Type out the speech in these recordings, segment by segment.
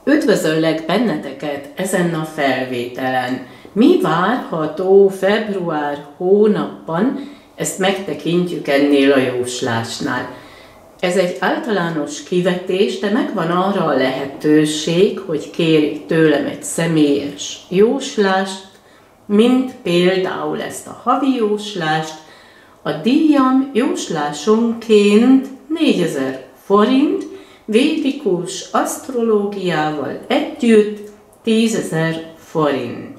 Üdvözöllek benneteket ezen a felvételen. Mi várható február hónapban, ezt megtekintjük ennél a jóslásnál. Ez egy általános kivetés, de megvan arra a lehetőség, hogy kérj tőlem egy személyes jóslást, mint például ezt a havi jóslást. A díjam jóslásonként 4000 forint, védikus asztrológiával együtt 10.000 forint.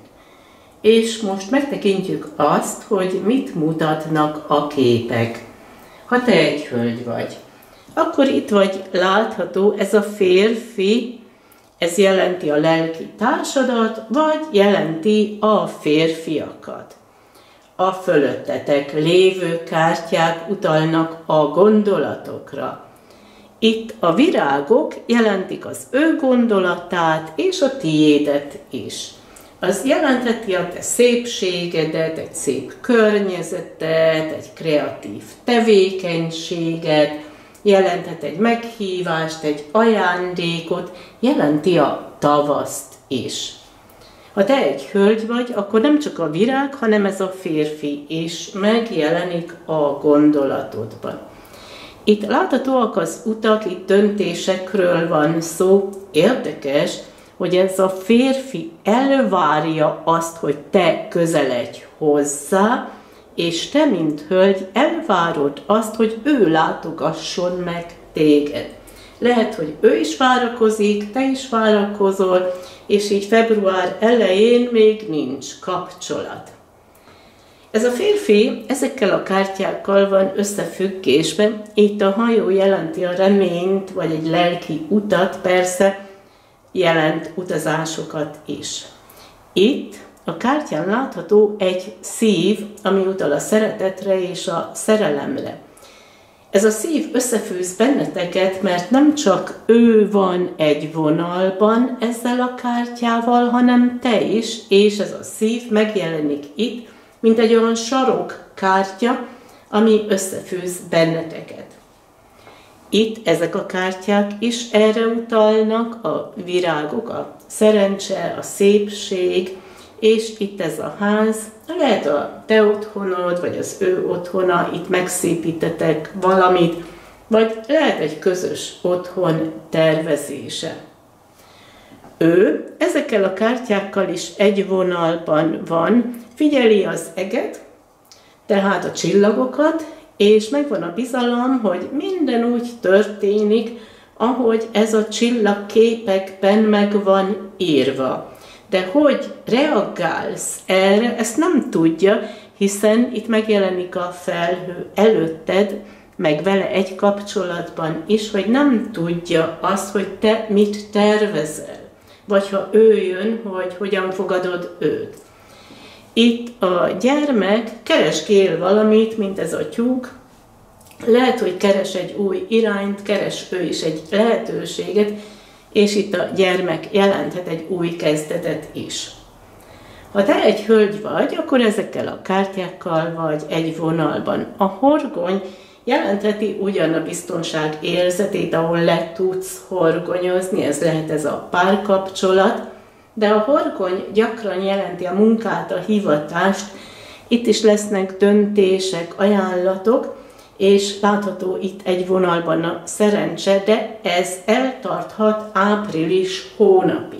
És most megtekintjük azt, hogy mit mutatnak a képek. Ha te egy hölgy vagy, akkor itt vagy látható ez a férfi, ez jelenti a lelki társadat, vagy jelenti a férfiakat. A fölöttetek lévő kártyák utalnak a gondolatokra. Itt a virágok jelentik az ő gondolatát és a tiédet is. Az jelentheti a te szépségedet, egy szép környezetet, egy kreatív tevékenységet, jelenthet egy meghívást, egy ajándékot, jelenti a tavaszt is. Ha te egy hölgy vagy, akkor nem csak a virág, hanem ez a férfi is megjelenik a gondolatodban. Itt láthatóak az utak, itt döntésekről van szó. Érdekes, hogy ez a férfi elvárja azt, hogy te közeledj hozzá, és te, mint hölgy, elvárod azt, hogy ő látogasson meg téged. Lehet, hogy ő is várakozik, te is várakozol, és így február elején még nincs kapcsolat. Ez a férfi ezekkel a kártyákkal van összefüggésben, itt a hajó jelenti a reményt, vagy egy lelki utat, persze jelent utazásokat is. Itt a kártyán látható egy szív, ami utal a szeretetre és a szerelemre. Ez a szív összefűz benneteket, mert nem csak ő van egy vonalban ezzel a kártyával, hanem te is, és ez a szív megjelenik itt, mint egy olyan sarokkártya, ami összefűz benneteket. Itt ezek a kártyák is erre utalnak, a virágok, a szerencse, a szépség, és itt ez a ház, lehet a te otthonod, vagy az ő otthona, itt megszépítetek valamit, vagy lehet egy közös otthon tervezése. Ő ezekkel a kártyákkal is egy vonalban van, figyeli az eget, tehát a csillagokat, és megvan a bizalom, hogy minden úgy történik, ahogy ez a csillagképekben meg van írva. De hogy reagálsz erre, ezt nem tudja, hiszen itt megjelenik a felhő előtted, meg vele egy kapcsolatban is, hogy nem tudja azt, hogy te mit tervezel. Vagy ha ő jön, hogy hogyan fogadod őt. Itt a gyermek keresgél valamit, mint ez a tyúk, lehet, hogy keres egy új irányt, keres ő is egy lehetőséget, és itt a gyermek jelenthet egy új kezdetet is. Ha te egy hölgy vagy, akkor ezekkel a kártyákkal vagy egy vonalban. A horgony jelentheti ugyan a biztonság érzetét, ahol le tudsz horgonyozni, ez lehet ez a párkapcsolat, de a horgony gyakran jelenti a munkát, a hivatást, itt is lesznek döntések, ajánlatok, és látható itt egy vonalban a szerencse, de ez eltarthat április hónapig.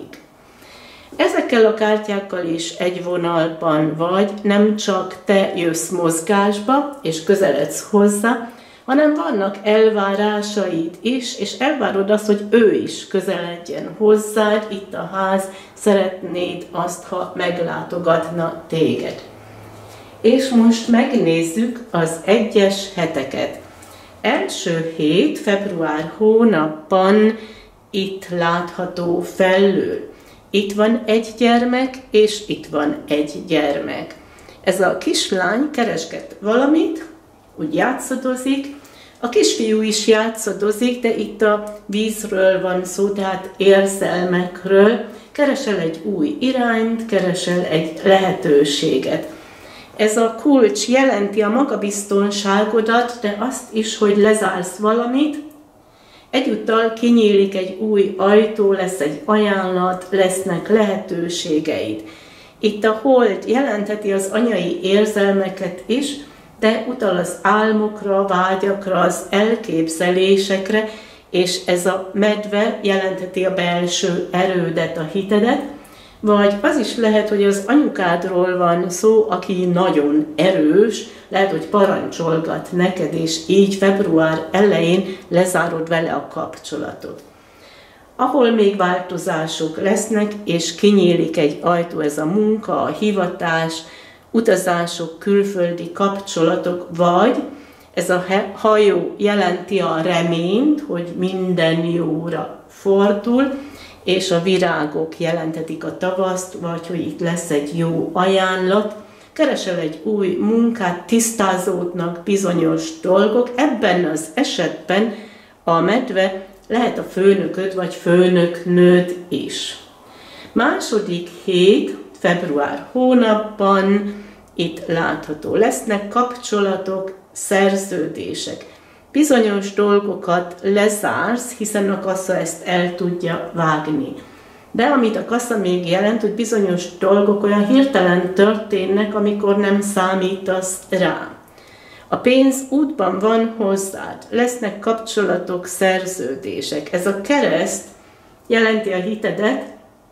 Ezekkel a kártyákkal is egy vonalban vagy, nem csak te jössz mozgásba, és közeledsz hozzá, hanem vannak elvárásaid is, és elvárod azt, hogy ő is közeledjen hozzád, itt a ház, szeretnéd azt, ha meglátogatna téged. És most megnézzük az egyes heteket. Első hét, február hónapban itt látható felül. Itt van egy gyermek, és itt van egy gyermek. Ez a kislány keresget valamit, úgy játszadozik, a kisfiú is játszadozik, de itt a vízről van szó, tehát érzelmekről. Keresel egy új irányt, keresel egy lehetőséget. Ez a kulcs jelenti a magabiztonságodat, de azt is, hogy lezársz valamit. Egyúttal kinyílik egy új ajtó, lesz egy ajánlat, lesznek lehetőségeid. Itt a hold jelentheti az anyai érzelmeket is, de utal az álmokra, vágyakra, az elképzelésekre, és ez a medve jelentheti a belső erődet, a hitedet, vagy az is lehet, hogy az anyukádról van szó, aki nagyon erős, lehet, hogy parancsolgat neked, és így február elején lezárod vele a kapcsolatot. Ahol még változások lesznek, és kinyílik egy ajtó, ez a munka, a hivatás, utazások, külföldi kapcsolatok, vagy ez a hajó jelenti a reményt, hogy minden jóra fordul, és a virágok jelentetik a tavaszt, vagy hogy itt lesz egy jó ajánlat, keresel egy új munkát, tisztázódnak bizonyos dolgok, ebben az esetben a medve lehet a főnököd vagy főnöknőd is. Második hét, február hónapban itt látható lesznek kapcsolatok, szerződések. Bizonyos dolgokat lezársz, hiszen a kassa ezt el tudja vágni. De amit a kassa még jelent, hogy bizonyos dolgok olyan hirtelen történnek, amikor nem számítasz rá. A pénz útban van hozzád, lesznek kapcsolatok, szerződések. Ez a kereszt jelenti a hitedet,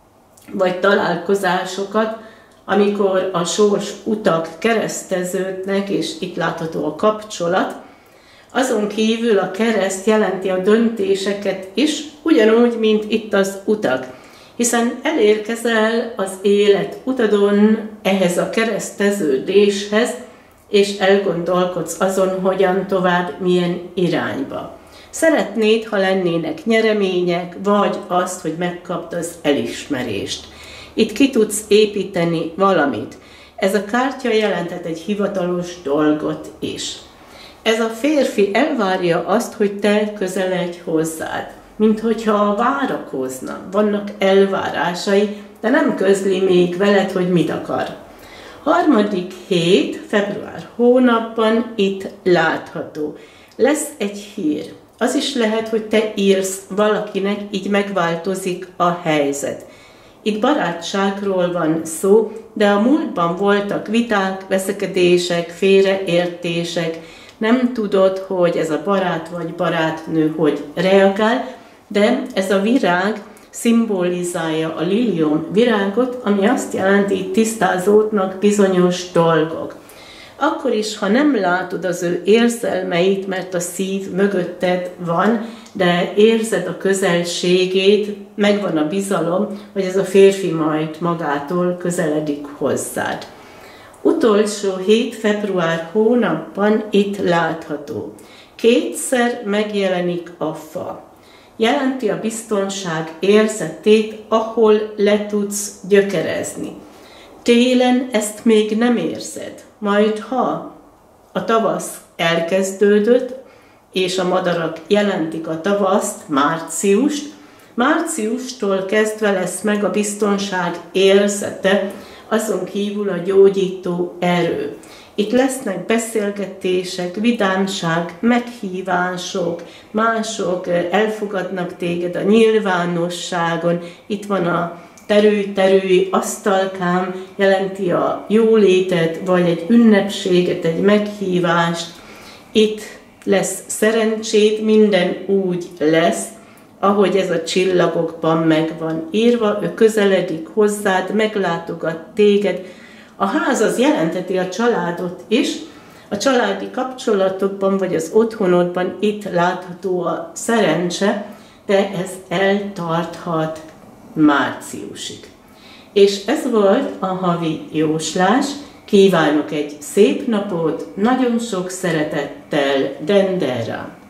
vagy találkozásokat, amikor a sors utak kereszteződnek, és itt látható a kapcsolat. Azon kívül a kereszt jelenti a döntéseket is, ugyanúgy, mint itt az utak. Hiszen elérkezel az élet utadon ehhez a kereszteződéshez, és elgondolkodsz azon, hogyan tovább, milyen irányba. Szeretnéd, ha lennének nyeremények, vagy azt, hogy megkapd az elismerést. Itt ki tudsz építeni valamit. Ez a kártya jelentett egy hivatalos dolgot is. Ez a férfi elvárja azt, hogy te közeledj hozzád, mint hogyha várakozna. Vannak elvárásai, de nem közli még veled, hogy mit akar. Harmadik hét, február hónapban itt látható. Lesz egy hír. Az is lehet, hogy te írsz valakinek, így megváltozik a helyzet. Itt barátságról van szó, de a múltban voltak viták, veszekedések, félreértések. Nem tudod, hogy ez a barát vagy barátnő hogy reagál, de ez a virág szimbolizálja a lilium virágot, ami azt jelenti, hogy tisztázódnak bizonyos dolgok. Akkor is, ha nem látod az ő érzelmeit, mert a szív mögötted van, de érzed a közelségét, megvan a bizalom, hogy ez a férfi majd magától közeledik hozzád. Utolsó hét, február hónapban itt látható. Kétszer megjelenik a fa. Jelenti a biztonság érzetét, ahol le tudsz gyökerezni. Télen ezt még nem érzed, majd ha a tavasz elkezdődött, és a madarak jelentik a tavaszt, márciustól kezdve lesz meg a biztonság érzete, azon kívül a gyógyító erő. Itt lesznek beszélgetések, vidámság, meghívások, mások elfogadnak téged a nyilvánosságon. Itt van a terülj, asztalkám, jelenti a jólétet, vagy egy ünnepséget, egy meghívást. Itt lesz szerencséd, minden úgy lesz, ahogy ez a csillagokban meg van írva, ő közeledik hozzád, meglátogat téged. A ház az jelenteti a családot is, a családi kapcsolatokban vagy az otthonodban itt látható a szerencse, de ez eltarthat márciusig. És ez volt a havi jóslás. Kívánok egy szép napot, nagyon sok szeretettel, Dendera!